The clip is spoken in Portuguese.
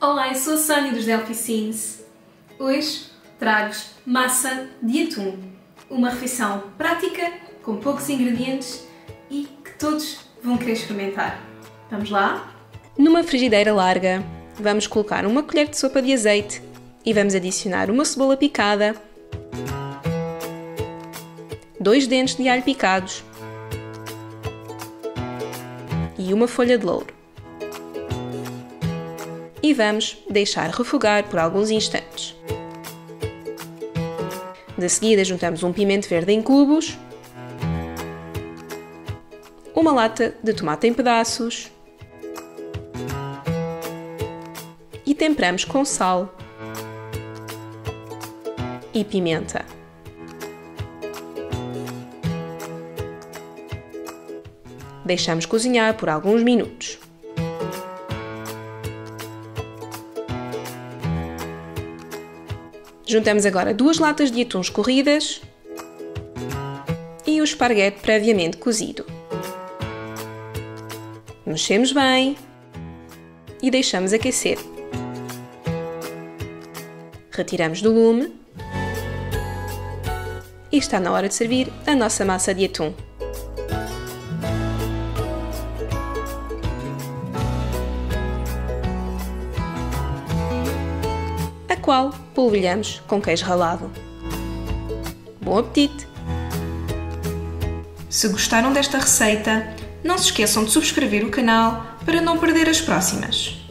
Olá, eu sou a Sónia dos Delphi Scenes. Hoje trago-vos massa de atum. Uma refeição prática, com poucos ingredientes e que todos vão querer experimentar. Vamos lá? Numa frigideira larga, vamos colocar uma colher de sopa de azeite e vamos adicionar uma cebola picada, 2 dentes de alho picados e uma folha de louro. E vamos deixar refogar por alguns instantes. De seguida juntamos um pimento verde em cubos, uma lata de tomate em pedaços e temperamos com sal e pimenta. Deixamos cozinhar por alguns minutos. Juntamos agora 2 latas de atum escorridas e o esparguete previamente cozido. Mexemos bem e deixamos aquecer. Retiramos do lume e está na hora de servir a nossa massa de atum. A qual polvilhamos com queijo ralado. Bom apetite! Se gostaram desta receita, não se esqueçam de subscrever o canal para não perder as próximas.